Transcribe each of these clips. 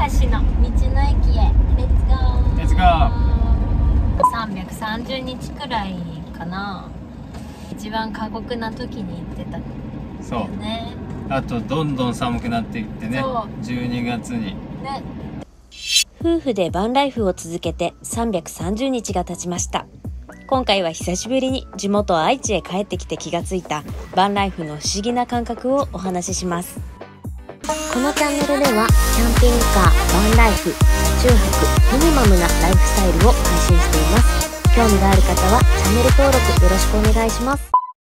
橋の道の駅へレッツゴー。 レッツゴー。 330日くらいかな。一番過酷な時に行ってたよね。 あとどんどん寒くなっていってね、12月にね。 夫婦でバンライフを続けて330日が経ちました。今回は久しぶりに地元愛知へ帰ってきて気がついたバンライフの不思議な感覚をお話しします。このチャンネルではキャンピングカー、バンライフ、車中泊、ミニマムなライフスタイルを配信しています。興味がある方はチャンネル登録よろしくお願いします。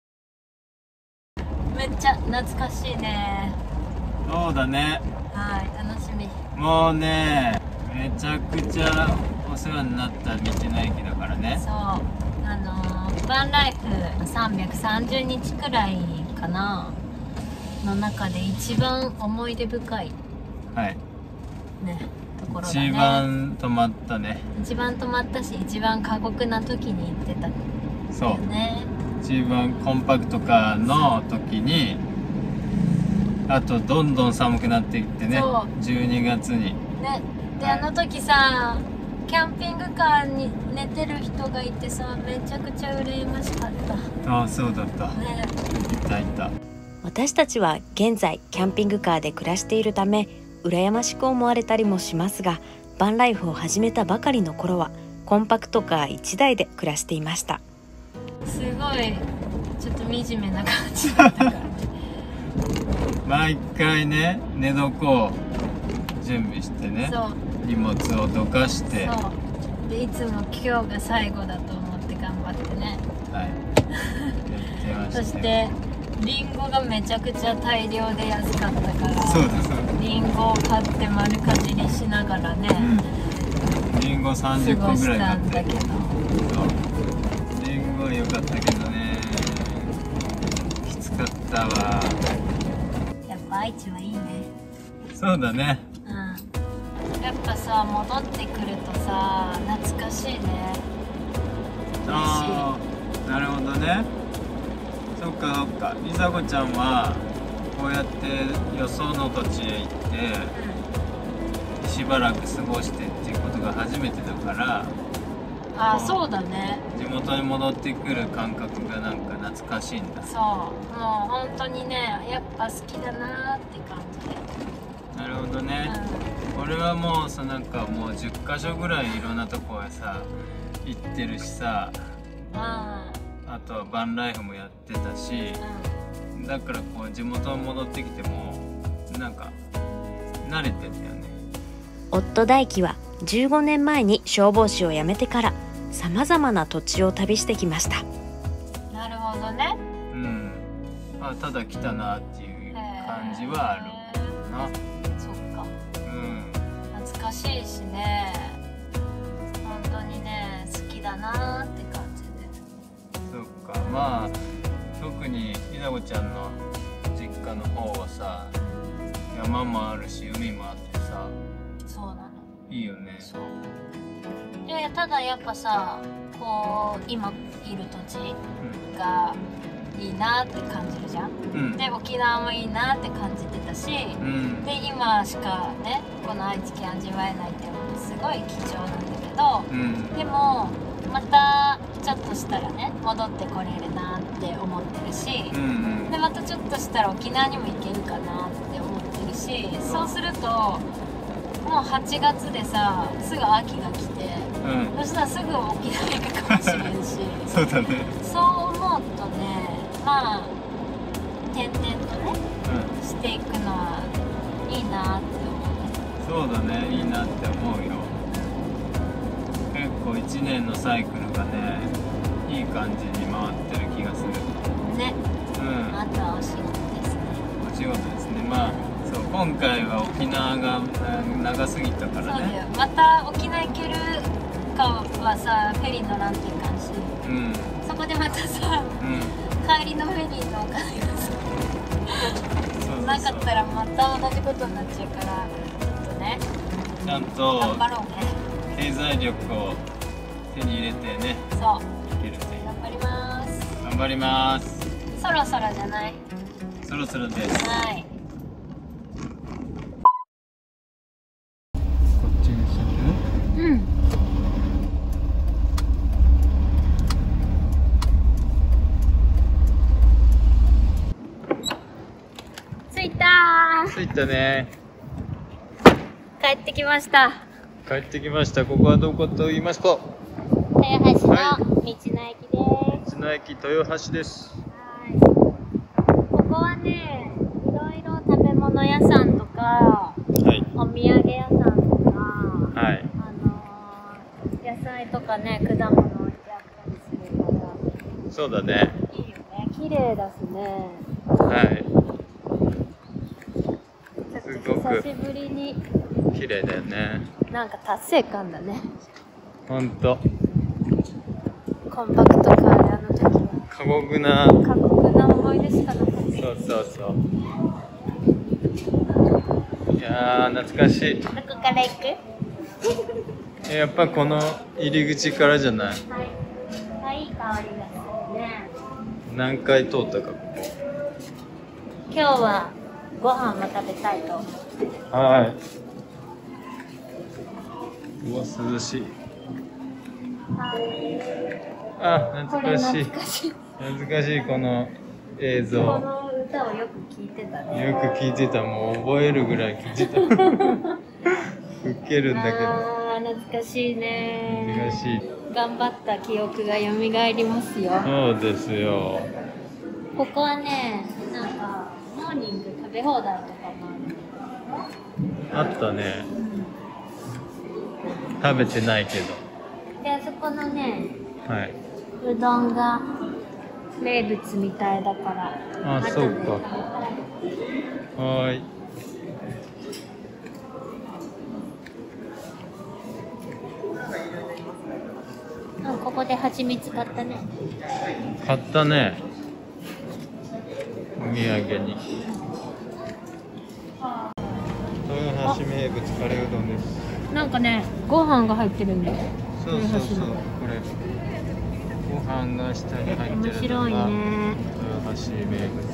めっちゃ懐かしいね。 そうだね。 はい、楽しみ。 もうね、めちゃくちゃお世話になった道の駅だからね。 そう、バンライフ330日くらいかなの中で一番思い出深いはいねところだね。 一番泊まったね。 一番泊まったし、一番過酷な時に行ってたよそうね。 一番コンパクトカーの時に、あとどんどん寒くなっていってね、12月にね。で、あの時さ、キャンピングカーに寝てる人がいてさ、めちゃくちゃ羨ましかった。 ああ、そうだったね。 いたいた。 私たちは現在キャンピングカーで暮らしているため羨ましく思われたりもしますが、バンライフを始めたばかりの頃はコンパクトカー1台で暮らしていました。 すごいちょっと惨めな感じだったからね。 毎回ね、寝床を準備してね、 そう、 荷物をどかして、 そうで、いつも今日が最後だと思って頑張ってね。 はい言ってましたよ。 そしてリンゴがめちゃくちゃ大量で安かったから、 そうだそうだ、 リンゴを買って丸かじりしながらね、 リンゴ過 30個ぐごしらい買ってたんだけど。 そうリンゴは良かったけどね、きつかったわ。 やっぱ愛知はいいね。 そうだね。 うん、やっぱさ、戻ってくるとさ、懐かしいね。 ああ、なるほどね。そっかそっか。りさこちゃんはこうやってよその土地へ行ってしばらく過ごしてっていうことが初めてだから、 あ、そうだね。 地元に戻ってくる感覚がなんか懐かしいんだ。 そう、もう本当にね、やっぱ好きだなーって感じで。 なるほどね。俺はもうさ、なんかもう10カ所ぐらいいろんなとこへさ行ってるしさ、あとはバンライフもやってたし、だからこう地元に戻ってきてもなんか慣れてんだよね。 夫大輝は15年前に消防士を辞めてからさまざまな土地を旅してきました。 なるほどね。 うん。あ、ただ来たなっていう感じはあるな。 そっか。 うん。 懐かしいしね。本当にね、好きだなって感じで。 そっか。まあ特にひなこちゃんの実家の方はさ、山もあるし海もあってさ、 そうなの。 いいよね。 そう。で、ただやっぱさ、こう今いる土地がいいなって感じるじゃん。 うん。 で、沖縄もいいなって感じてたし、 うん。 で、今しかね、この愛知県味わえないっていうのもすごい貴重なんだけど、 うん。 でもまたちょっとしたらね、戻ってこれるなって思ってるし、 うん。 でまたちょっとしたら沖縄にも行けるかなって思ってるし、そうするともう8月でさ、すぐ秋が来て、 うん。 そしたらすぐ沖縄行くかもしれんしそうだね。 そう思うとね、まあ点々とねうん。 していくのはいいなって思う。 そうだね、いいなって思うよ。結構1年のサイクルがね、いい感じに回ってる気がする。 ね。 うん。 あとはお仕事ですね。 お仕事ですね。まあそう、今回は沖縄が長すぎたからそうだよ。 ね。 また沖縄行けるかはさ、フェリー乗らんといかんし、 うん。 そこでまたさ、 うん。 帰りのフェリーのお金がさそうなかったらまた同じことになっちゃうから、ちょっとね、 ちゃんと頑張ろうね。 経済力を手に入れてね、 そう、 いけるね。 頑張ります。 頑張ります。 そろそろじゃない？ そろそろです。 はい。 ったね。 帰ってきました。 帰ってきました。ここはどこと言いますと、 豊橋のはい道の駅です。 道の駅豊橋です。 はい。ここはね、いろいろ食べ物屋さんとか、 はい。 お土産屋さんとか、 はい。 野菜とかね、果物置いてあったりするから。 そうだね。 いいよね。綺麗だしね。 はい。 ちょっと久しぶりに。 綺麗だよね。 なんか達成感だね。 ほんと。 コンパクトカーであの時は。 過酷な。 過酷な思い出しかなかった。 そうそうそう。いやー、懐かしい。 どこから行く？ やっぱこの入り口からじゃない？ はい。あ、いい香りがするね。 何回通ったか。 今日はご飯も食べたいと思って。 はい。うわ、涼しい。あ、懐かしい。懐かしいこの映像。 この歌をよく聞いてたね。 よく聞いてた。もう覚えるぐらい聞いてた。ウケるんだけど。 あー、懐かしいね。 懐かしい。 頑張った記憶が蘇りますよ。 そうですよ。 ここはね、なんかモーニング食べ放題とかもあったね。食べてないけど。 で、あそこのね、 はい。 うどんが名物みたいだから。 あ、 後でそうか。はーい。 うん、ここで蜂蜜買ったね。 買ったね。お土産に。豊橋名物カレーうどんです。 なんかね、ご飯が入ってるんだよ。 そうそうそう。これご飯が下に入ってるのが面白いね。 豊橋名物。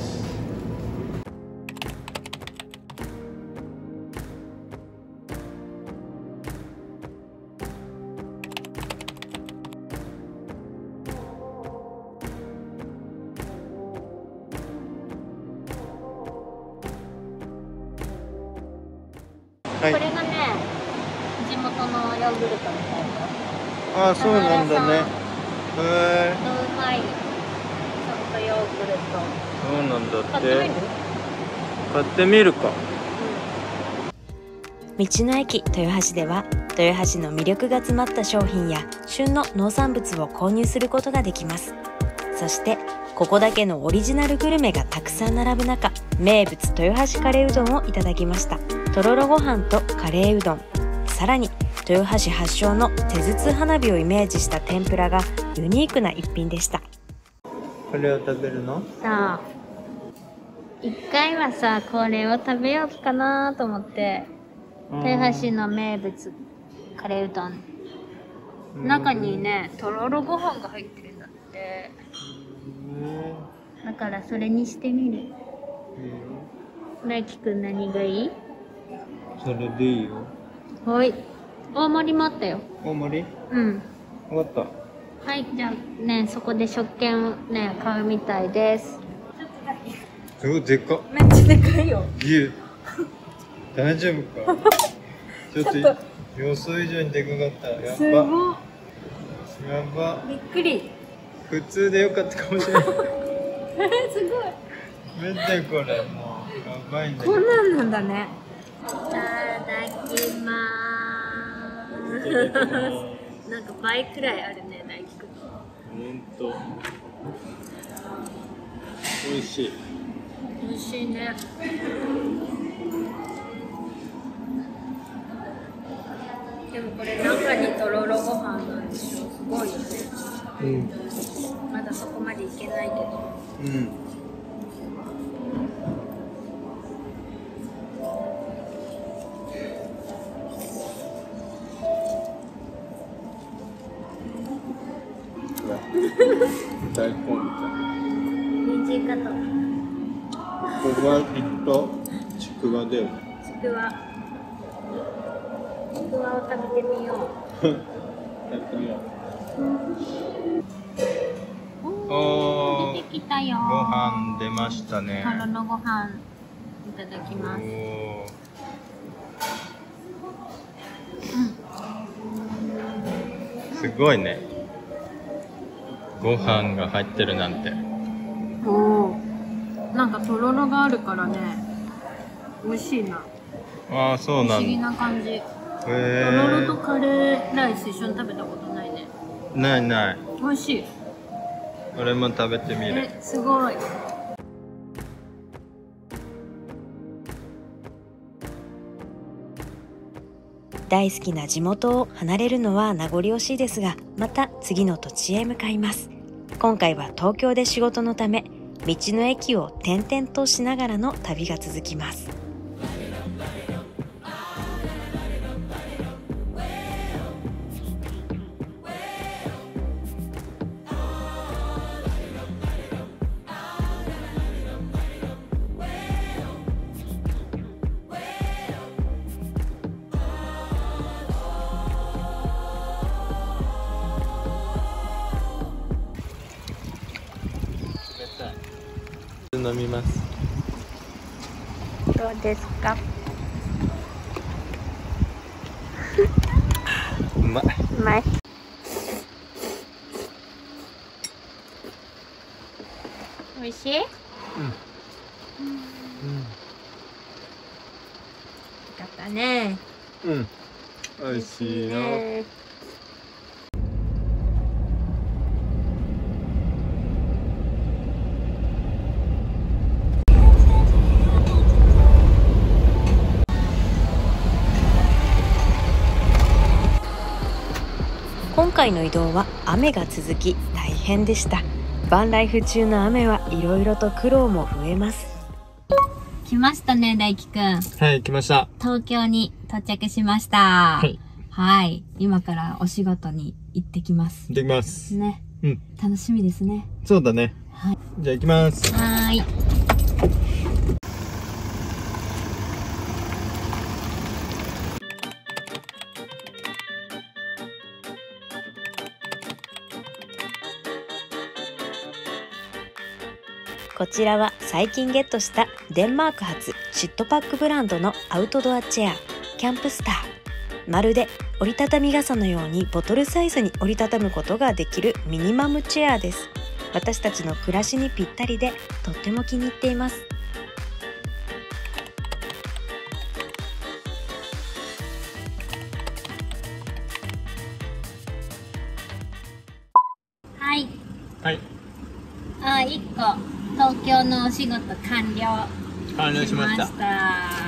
はい。 これがね、地元のヨーグルトみたいな。 あ、そうなんだね。へえ。 うまいソフトヨーグルト。 そうなんだって。 買ってみる？ 買ってみるか。 道の駅豊橋では豊橋の魅力が詰まった商品や旬の農産物を購入することができます。そしてここだけのオリジナルグルメがたくさん並ぶ中、名物豊橋カレーうどんをいただきました。とろろご飯とカレーうどん、さらに豊橋発祥の手筒花火をイメージした天ぷらがユニークな一品でした。 これを食べるの？ さあ、一回はさ、これを食べようかなと思って、豊橋の名物カレーうどん、中にね、とろろご飯が入ってるんだって。だからそれにしてみる。大輝くん何がいい？ それでいいよ。 はい。大盛りもあったよ。 大盛り？ うん。 わかった。 はい、じゃあね、そこで食券をね、買うみたいです。 すごいでっか。 めっちゃでかいよ。 大丈夫か？ちょっと予想以上にでかかった。やすば。 ごい。 やば。 びっくり。 普通でよかったかもしれない。 すごい。 見てこれ、もうやばいんだけど。 こんなんなんだね。いただきまーす。なんか倍くらいあるね、大輝くん。 ほんと。美味しい。 美味しいね。でもこれ中にとろろご飯なんでしょ。すごいよね。 うん。 まだそこまでいけないけど。 うん。大根みたい。 人参かと。 ここはきっとちくわだよ。 ちくわ。ちくわを食べてみよう。 食べてみよう。おー、 出てきたよ。 ご飯出ましたね。 とろろご飯。いただきます。 すごいね。ご飯が入ってるなんて。 おお、なんかとろろがあるからね、美味しいな。 ああ、そうなん不思議だ。 な感じ。 へとろろとえ。 カレーライス一緒に食べたことないね。 ないない。 美味しい。 俺も食べてみる。 すごい。 大好きな地元を離れるのは名残惜しいですが、また次の土地へ向かいます。今回は東京で仕事のため、道の駅を転々としながらの旅が続きます。 飲みます。 どうですか？ うまい。 うまい。美味しい？よかったね。 うん。美味しいよ。 今回の移動は雨が続き大変でした。バンライフ中の雨はいろいろと苦労も増えます。 来ましたね、大輝くん。 はい、来ました。 東京に到着しました。 はい。 はい。今からお仕事に行ってきます。 行ってきます。 ね。 うん。 楽しみですね。 そうだね。 はい。 じゃあ行きます。 はーい。 こちらは最近ゲットしたデンマーク発シットパックブランドのアウトドアチェア、キャンプスター。まるで折りたたみ傘のようにボトルサイズに折りたたむことができるミニマムチェアです。私たちの暮らしにぴったりでとっても気に入っています。 はい。 はい。 1個東京のお仕事完了。 完了しました。 しました。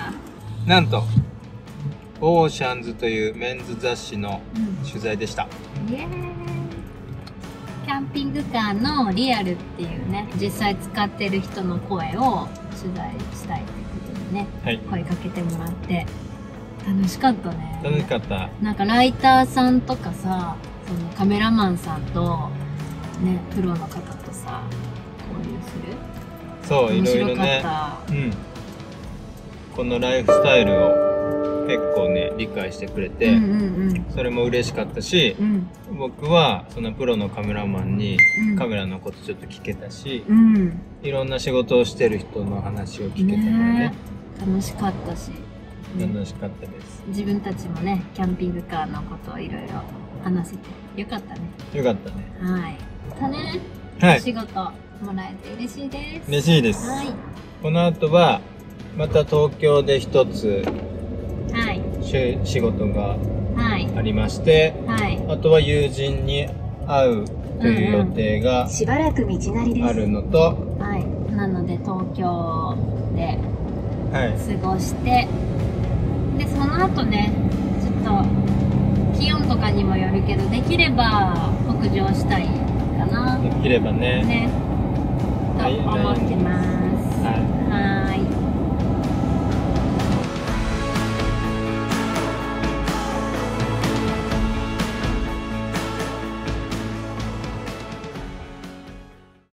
なんとオーシャンズというメンズ雑誌の取材でした。 イエーイ。キャンピングカーのリアルっていうね、実際使ってる人の声を取材したいってことでね、 はい。 声かけてもらって楽しかったね。 楽しかった。 なんかライターさんとかさ、そのカメラマンさんとね、プロの方とさ、交流する。 そう、い面ろいろ白かっね。 た。 うん。このライフスタイルを結構ね理解してくれて、 うんうんそれも嬉しかったし、 うん僕はそのプロのカメラマンにうんカメラのことちょっと聞けたし、 うんいろんな仕事をしてる人の話を聞けたからねね楽しかったし、ね楽しかったです。 自分たちもねキャンピングカーのことをいろいろ話せてよかったね。 よかったね。 はいまたね、 はいお仕事もらえて嬉しいです。 嬉しいです。 はいこの後はまた東京で一つはい仕事がはいありまして、 はいあとは友人に会うという予定がしばらく道なりあるのと、 はいなので東京ではい、 過ごしてでその後ねちょっと気温とかにもよるけどできれば北上したいかなできればね。 ねと思ってます。